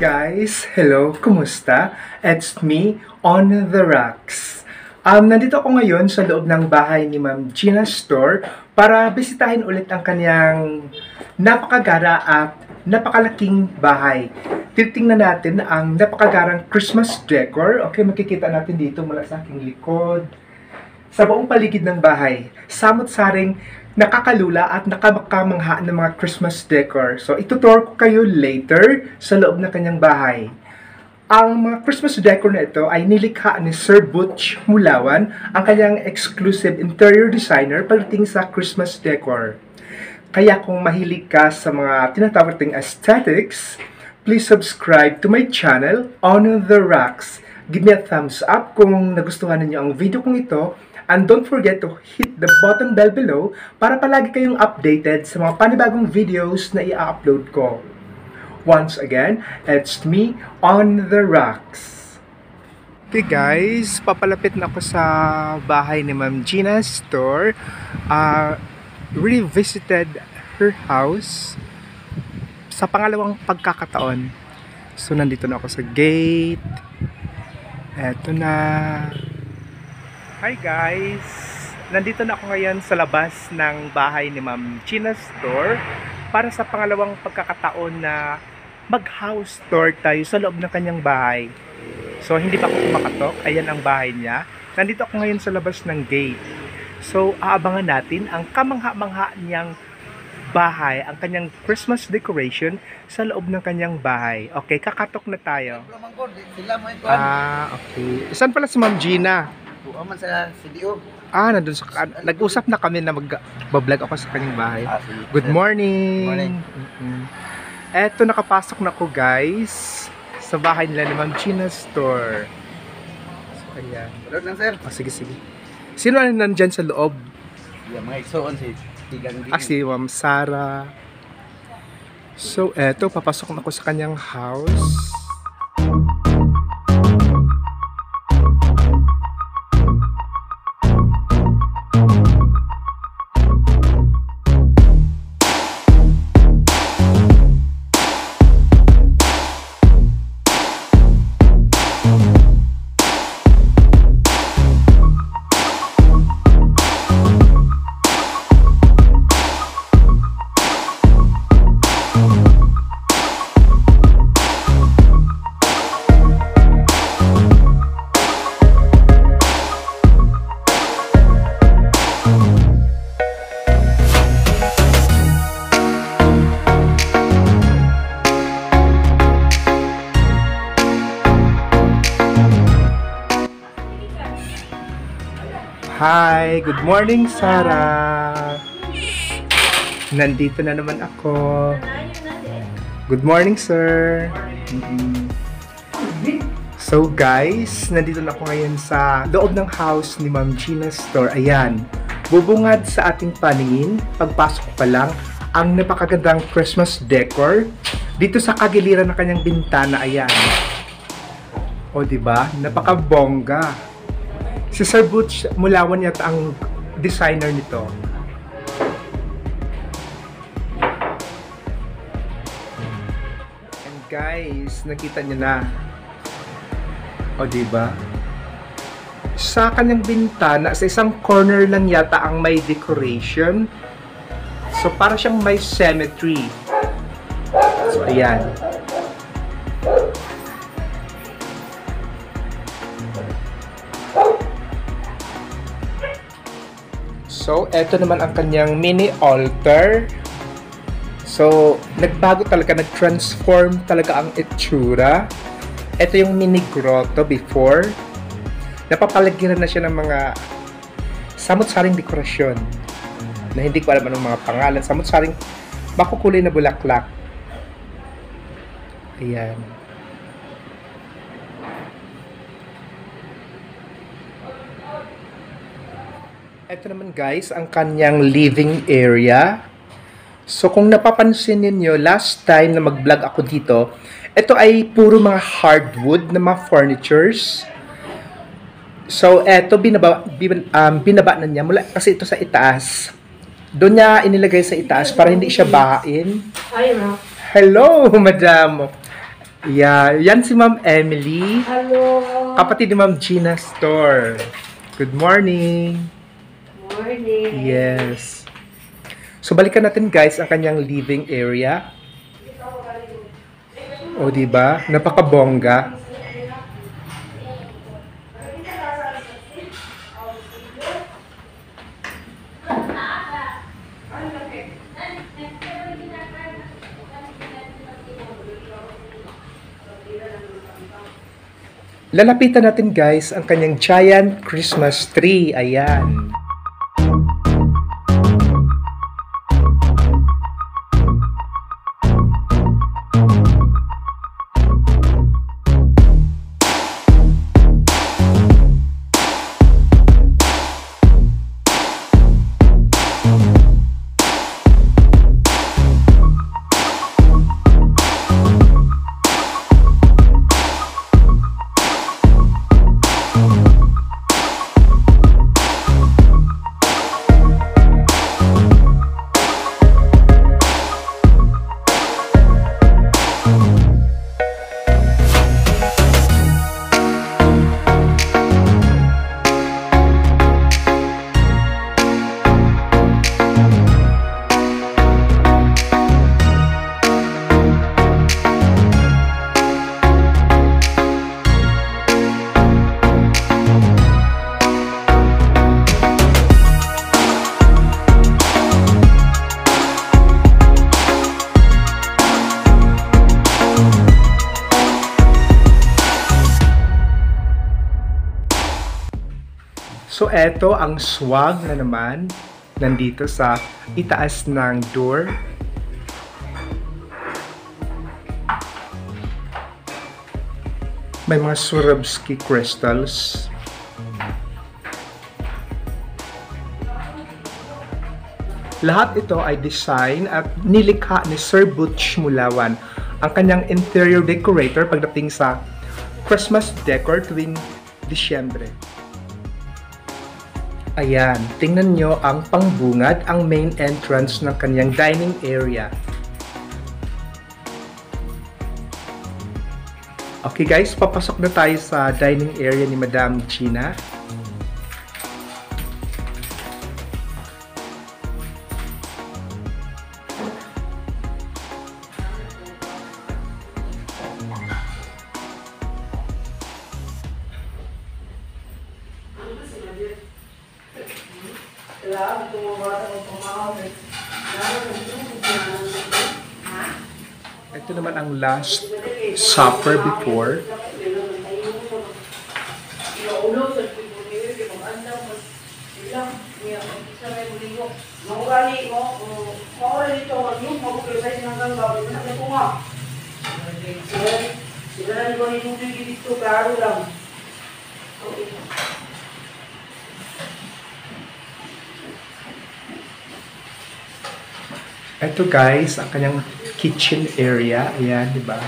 guys! Hello! Kumusta? It's me, On the Rocks. Nandito ako ngayon sa loob ng bahay ni Ma'am Gina Store para bisitahin ulit ang kanyang napakagara at napakalaking bahay. Titingnan natin ang napakagarang Christmas decor. Okay, makikita natin dito mula sa aking likod. Sa buong paligid ng bahay, samot-saring nakakalula at nakakamangha ng mga Christmas decor. So, itutour ko kayo later sa loob ng kanyang bahay. Ang mga Christmas decor na ito ay nilikha ni Sir Butch Mulawan, ang kanyang exclusive interior designer pagdating sa Christmas decor. Kaya kung mahilig ka sa mga tinatawag nating aesthetics, please subscribe to my channel, On the Rocks. Give me a thumbs up kung nagustuhan niyo ang video kong ito. And don't forget to hit the button bell below para palagi kayong updated sa mga panibagong videos na i-upload ko. Once again, it's me, On the Rocks. Okay guys, papalapit na ako sa bahay ni Ma'am Gina Store. Really visited her house sa pangalawang pagkakataon. So nandito na ako sa gate. Eto na. Hi guys! Nandito na ako ngayon sa labas ng bahay ni Ma'am Gina Store para sa pangalawang pagkakataon na mag-house tour tayo sa loob ng kanyang bahay. So hindi pa ako kumakatok, ayan ang bahay niya. Nandito ako ngayon sa labas ng gate. So aabangan natin ang kamangha-mangha niyang bahay, ang kanyang Christmas decoration sa loob ng kanyang bahay. Okay, kakatok na tayo. Okay. Saan pala si Ma'am Gina? Aman sa CDO. Nandun sa nag-usap na kami na mag-vlog ako sa kanyang bahay. Good morning. Good morning. Eto, nakapasok na ko guys sa bahay nila ni Ma'am Gina Store. So, ayan. Tulog lang, sir. Sige. Sino na nandyan sa loob? Yeah, mga igsoon si Tigang din. Si Ma'am Sara. So, eto, papasok na ko sa kanyang house. Hi! Good morning, Sarah! Nandito na naman ako. Good morning, sir! So guys, nandito na ako ngayon sa loob ng house ni Ma'am Gina Store. Ayan, bubungad sa ating paningin, pagpasok pa lang, ang napakagandang Christmas decor dito sa kagiliran ng kanyang bintana. Ayan. O diba? Napakabongga. Si Sir Butch Mulawan yata ang designer nito. And guys, nakita niyo na. O diba? Sa kanyang bintana, sa isang corner lang yata ang may decoration. So para siyang may cemetery. So ayan. So, eto naman ang kanyang mini altar. So, nagbago talaga, nag-transform talaga ang itsura. Ito yung mini grotto before. Napapalagiran na siya ng mga samot-saring dekorasyon na hindi ko alam anong mga pangalan. Samot-saring makukulay na bulaklak. Ayan. Ito naman guys, ang kanyang living area. So kung napapansin niyo last time na mag-vlog ako dito, ito ay puro mga hardwood na mga furnitures. So eto, binaba na niya mula kasi ito sa itaas. Doon niya inilagay sa itaas para hindi siya bahain. Hi, Rock. Hello, madam. Yeah, yan si Ma'am Emily, Hello. kapatid ni Ma'am Gina Store. Good morning. Morning. Yes. So balikan natin guys ang kanyang living area. O di ba? Napakabongga. Lalapitan natin guys ang kanyang giant Christmas tree. Ayan. So eto ang swag na naman nandito sa itaas ng door. May mga Swarovski crystals. Lahat ito ay design at nilikha ni Sir Butch Mulawan, ang kanyang interior decorator pagdating sa Christmas decor tuwing Disyembre. Ayan, tingnan nyo ang pangbungad, ang main entrance ng kanyang dining area. Okay guys, papasok na tayo sa dining area ni Madam Gina. Ito naman ang last supper before. Ito guys, ang kanyang kitchen area. Ayan, di ba?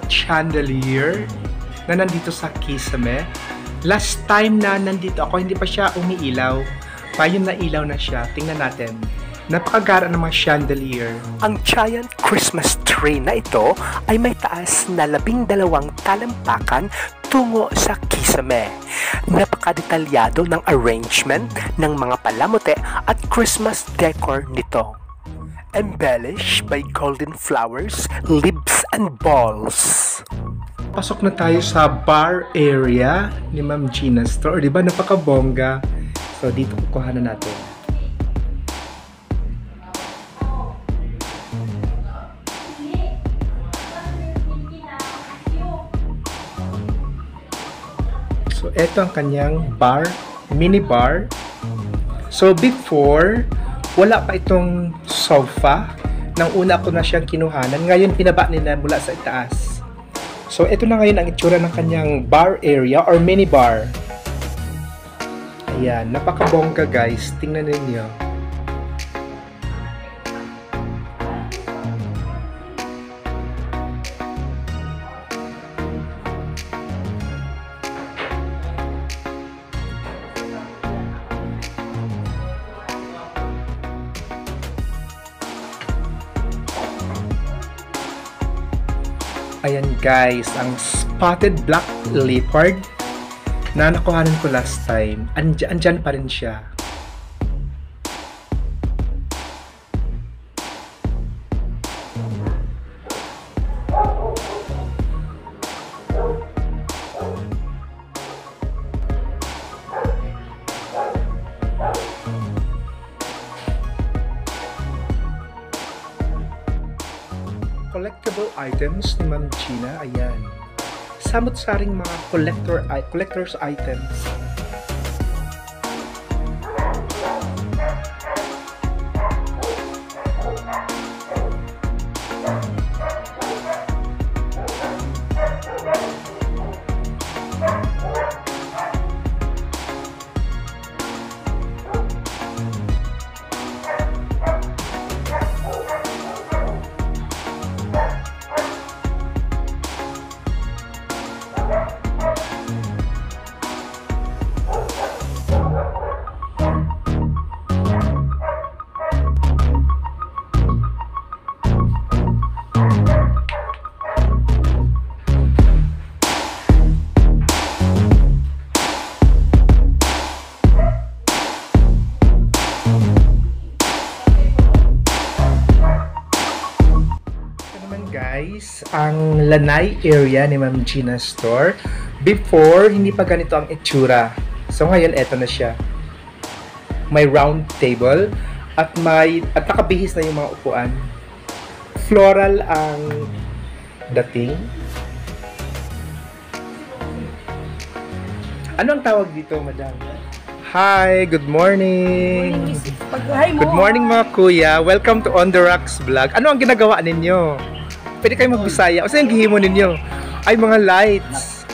chandelier na nandito sa Kisame. Last time na nandito ako, hindi pa siya umiilaw. Ngayon na ilaw na siya. Tingnan natin. Napakagara ng mga chandelier. Ang giant Christmas tree na ito ay may taas na 12 talampakan tungo sa Kisame. Napakadetalyado ng arrangement ng mga palamuti at Christmas decor nito. Embellished by golden flowers, leaves, and balls. Pasok na tayo sa bar area ni Ma'am Gina's store. Diba? Napakabongga. So, dito kukuha na natin. So, ito ang kanyang bar, mini bar. So, before, wala pa itong sofa. Nang una ko na siyang kinuhanan. Ngayon, pinaba nila mula sa itaas. So, ito na ngayon ang itsura ng kanyang bar area or mini bar. Ayan, napakabongga guys. Tingnan ninyo. Ayan guys, ang spotted black leopard na nakuhanan ko last time. Andyan pa rin siya. Collectible items ni Ma'am Gina, ayan. Samot-saring mga collector's items. Guys, ang lanai area ni Ma'am Gina's store. Before, hindi pa ganito ang itsura. So ngayon, eto na siya. May round table at nakabihis na yung mga upuan. Floral ang dating. Ano ang tawag dito, madam? Hi, good morning. Good morning mga kuya. Welcome to On The Rocks Vlog. Ano ang ginagawa ninyo? Pwede kayo magbisaya. O saan yung gihimo ninyo? Ay, mga lights.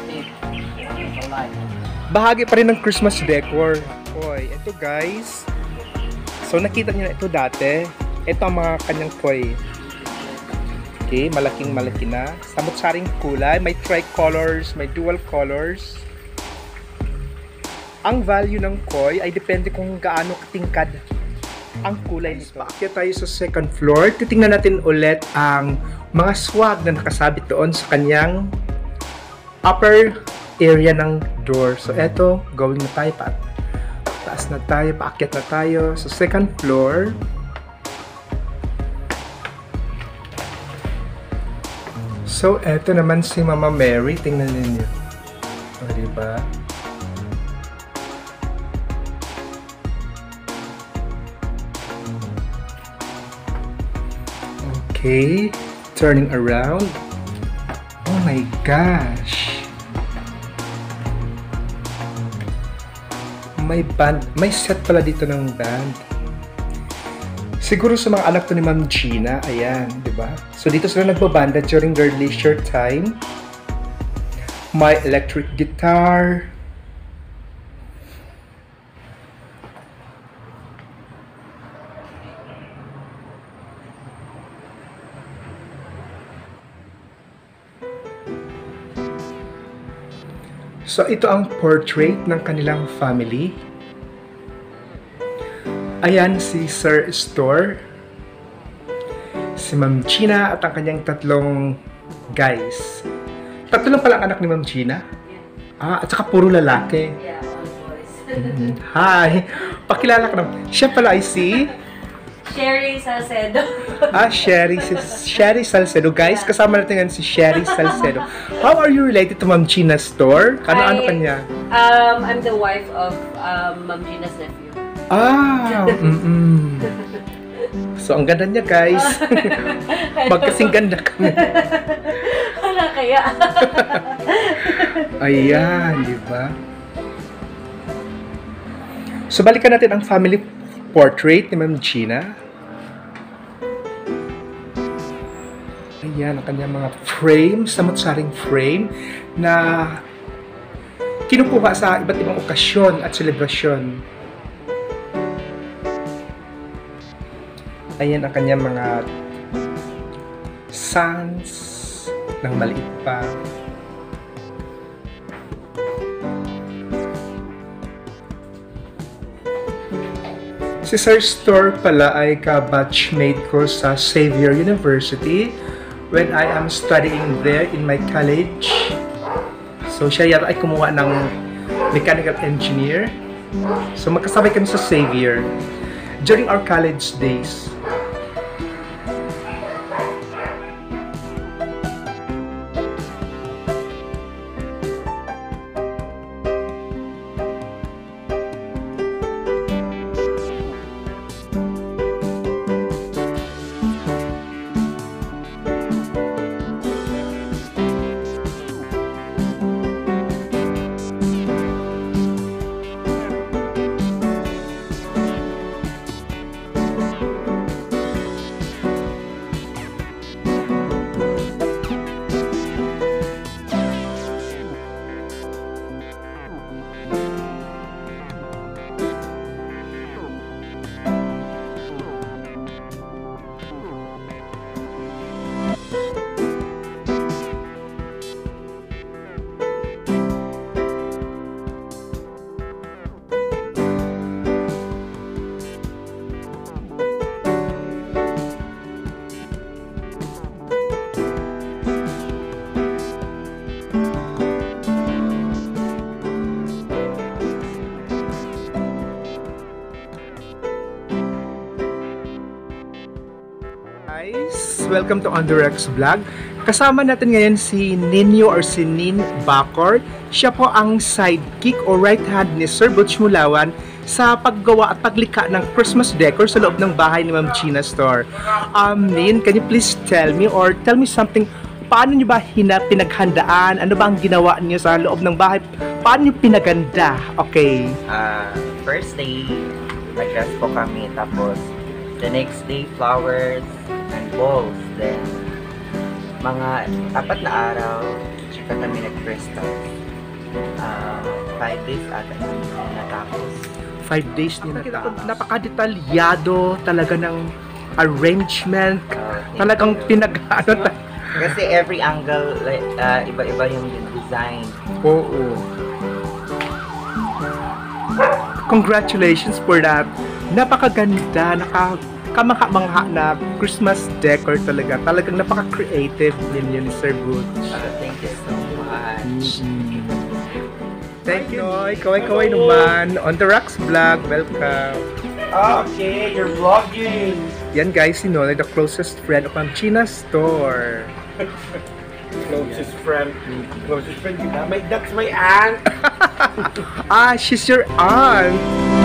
Bahagi pa rin ng Christmas decor. Oy, ito guys. So, nakita niyo na ito dati. Ito ang mga kanyang koi. Okay, malaking-malaki na. Samot-saring kulay. May tricolors, may dual colors. Ang value ng koi ay depende kung gaano katingkad ang kulay nito. Paakyat tayo sa second floor. Titingnan natin ulit ang mga swag na nakasabit doon sa kanyang upper area ng door. So, eto, going na tayo. Taas na tayo, paakyat na tayo. So, second floor. So, eto naman si Mama Mary. Tingnan ninyo. O, diba? Okay, turning around. Oh my gosh. May band, may set pala dito ng band. Siguro sa mga anak to ni Ma'am Gina, ayan, 'di ba? So dito sila nagbabanda during their leisure time. May electric guitar. So, ito ang portrait ng kanilang family. Ayan si Sir Store, si Ma'am Gina at ang kanyang tatlong guys. Tatlo lang pala ang anak ni Ma'am Gina? At saka puro lalaki. Yeah, all boys. Hi! Pakilala ka naman. Siya pala ay si... Sherry Salcedo. Sherry Salcedo. Guys, kasama natin ngayon si Sherry Salcedo. How are you related to Ma'am Gina's Store? Ano kanya? I'm the wife of Ma'am Gina's nephew. So, ang ganda niya, guys. Magkasing ganda kami. Wala kaya. Ayan, di ba? So, balikan natin ang family portrait ni Ma'am Gina. Ayan, ang kanyang mga frame, samot-saring frame na kinukuha sa iba't ibang okasyon at selebrasyon. Ayan ang kanyang mga sons ng maliit pa. Si Sir Store pala ay ka-batchmate ko sa Xavier University when I am studying there in my college. So siya yata ay kumuha ng mechanical engineer. So magkasabay kami sa Xavier during our college days. Guys, welcome to On The Rex Vlog. Kasama natin ngayon si Ninyo or si Nin Bacor. Siya po ang sidekick o right hand ni Sir Butch Mulawan sa paggawa at paglikha ng Christmas decor sa loob ng bahay ni Ma'am Gina's Store. Nin, can you please tell me or tell me something, paano nyo ba pinaghandaan? Ano ba ang ginawa niyo sa loob ng bahay? Paano nyo pinaganda? Okay. First day, nag-dress po kami. Tapos, the next day, flowers and balls. Then, mga 4 na araw, tsaka kami nag-crystal. 5 days ata natapos. 5 days niya natapos. Napaka-detalyado talaga ng arrangement. Talagang pinag-ano. Kasi every angle, like, iba-iba yung design. Oo. Congratulations for that. Napakaganda, nakakamangha-mangha na Christmas decor talaga. Talagang napaka-creative din yun ni Sir Butch. Thank you so much. Thank you, Noy. Kaway-kaway naman. On The Rocks Vlog. Welcome. Okay, you're vlogging. Yan guys, si Noy, the closest friend of Ma'am Gina's Store. Closest friend, that's my aunt. She's your aunt.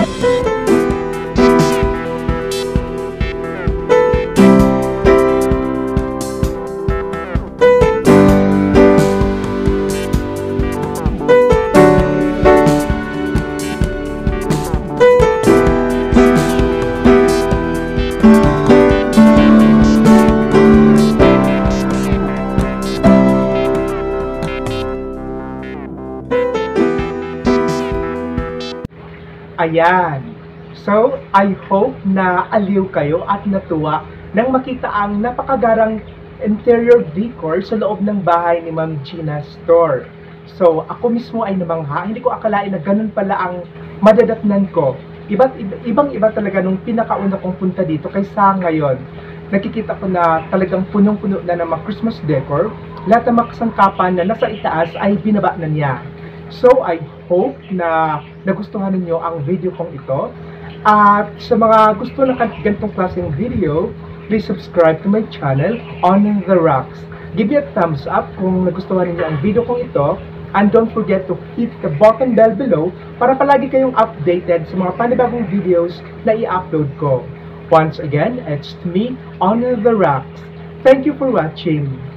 Ayan. So, I hope na aliw kayo at natuwa nang makita ang napakagarang interior decor sa loob ng bahay ni Ma'am Gina's Store. So, ako mismo ay namangha. Hindi ko akalain na ganun pala ang madadatnan ko. Ibang-iba talaga nung pinakauna kong punta dito kaysa ngayon. Nakikita ko na talagang punong-puno na ng mga Christmas decor. Lahat ng mga kasangkapan na nasa itaas ay binaba na niya. So, I hope na nagustuhan ninyo ang video kong ito. At sa mga gusto ng ganitong klaseng video, please subscribe to my channel, On The Rocks. Give me a thumbs up kung nagustuhan ninyo ang video kong ito. And don't forget to hit the button bell below para palagi kayong updated sa mga panibagong videos na i-upload ko. Once again, it's me, On The Rocks. Thank you for watching.